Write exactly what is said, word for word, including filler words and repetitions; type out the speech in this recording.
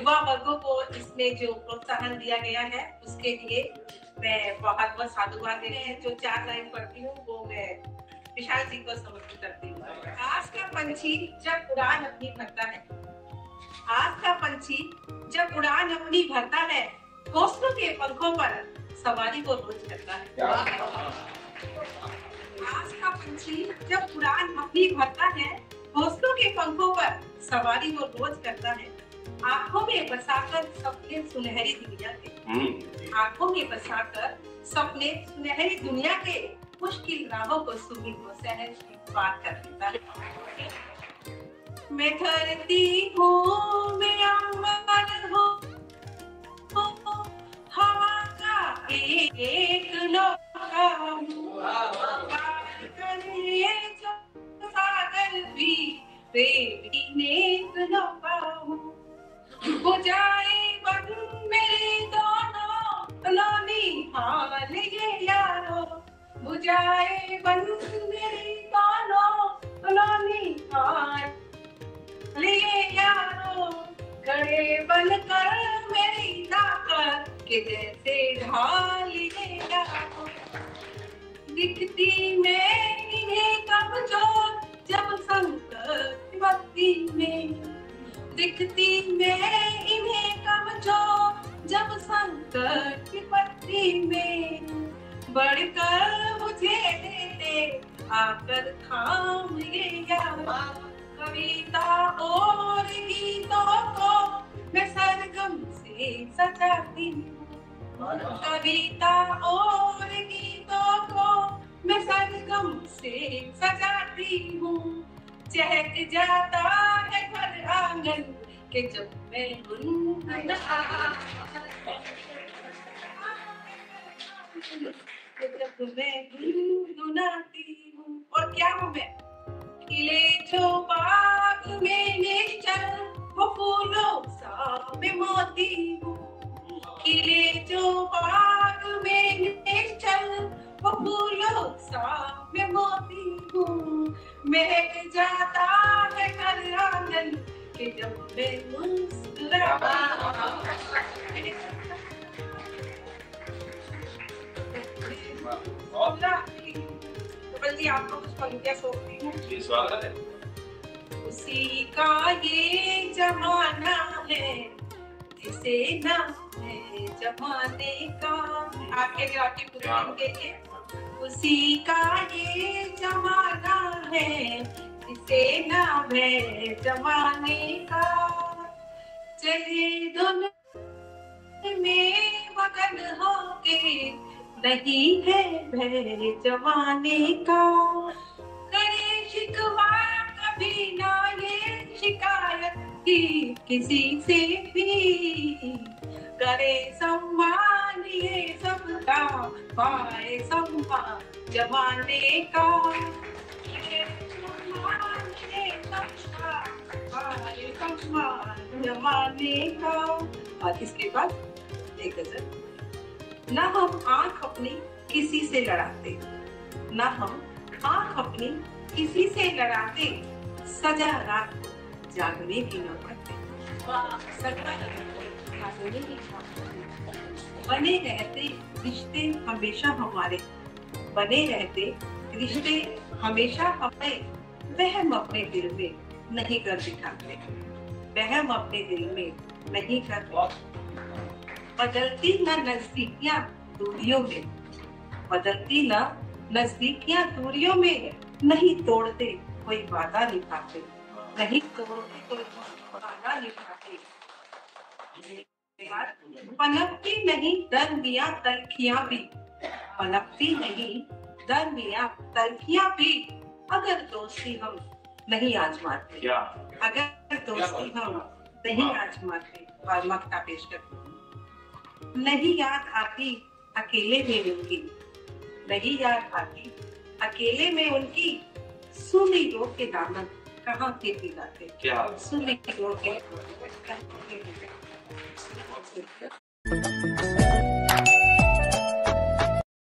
युवा वर्गों को इसमें जो प्रोत्साहन दिया गया है उसके लिए मैं बहुत बहुत साधुवाद दे रहे हैं। जो चार लाइन पढ़ती हूँ वो मैं विशाल जी को समर्पित करती हूँ। आस का पंछी जब उड़ान अपनी भरता है, आस का पंछी जब उड़ान अपनी भरता है, घोंसलों के पंखों पर सवारी को रोज करता है। आस का पंछी जब उड़ान अपनी भरता है, घोंसलों के पंखों पर सवारी वो रोज करता है। आंखों में बसाकर सपने सुनहरी दुनिया के, आंखों में बसाकर सपने सुनहरी दुनिया के, मुश्किल राहों को सुबह सहज पार कर देता है। मैं धरती हूँ, मैं अंबर हूँ, हवा का एक एक नौका हूँ, सागर भी एक नौका हूँ। बुझाए बन मेरे दोनों लोनी हाल ये यारो, बुझाए बन मेरे दोनों लोनी हाल ये यारो, खड़े बनकर मेरी ताकत के जैसे ढाल ये यारो। दिखती मैं इन्हें कमजोर जब संकट वक्ती में, दिखती मैं इन्हें कमजोर जब संकट विपत्ति में, बढ़कर मुझे देते आकर थाम ये यार। कविता और गीतों को मैं सरगम से सजाती हूँ, कविता और गीतों को मैं सरगम से सजाती हूँ। चहक जाता है घर आंगन के जब मैं गुनगुनाती जब मैं गुनगुनाती हूँ। और क्या हूँ मैं? खिले जो बाग में निश्चल वो फूलों सा मैं मोती हूँ, खिले जो बाग में निश्चल वो फूलों सा मैं मोती हूँ। महक जाता है घर आंगन के जब मैं मुस्कुराती हूँ। तो जी आपको कुछ पंक्तियां सौंपती हूँ। जी स्वागत है। उसी का ये जमाना है जिसे ना है जमाने का, आपके आपकी पूरी के लिए। उसी का ये जमाना है जिसे ना है जमाने का, चले दुनिया में मगन होके नहीं है भय जमाने का। करे शिकवा कभी ना ये शिकायत की किसी से भी, करे सम्मान ये सबका पाए सम्मान जमाने का, पाए सम्मान जमाने का। और इसके बाद एक गजल। ना हम आंख अपनी किसी से लड़ाते, ना हम आंख अपनी किसी से लड़ाते, सजा रात जागने की न करते, बने रहते रिश्ते हमेशा हमारे, बने रहते रिश्ते हमेशा हमारे, वहम अपने दिल में नहीं कर दिखाते, वहम अपने दिल में नहीं कर। बदलती न नजदीकियां दूरियों में, बदलती न नजदीकियां दूरियों में, नहीं तोड़ते कोई वादा निभाते, नहीं तोड़ते कोई वादा निभाते। पनपती नहीं दरमियां तलखियां भी, पनपती नहीं दरमियां तलखियां भी, अगर दोस्ती हम नहीं आजमाते, अगर दोस्ती हम नहीं आजमाते। और मक्ता पेश करते, नहीं याद आती अकेले में उनकी, नहीं याद आती अकेले में उनकी, सुनी रोक के दामन कहाँ से पिलाते, सुनी रोक के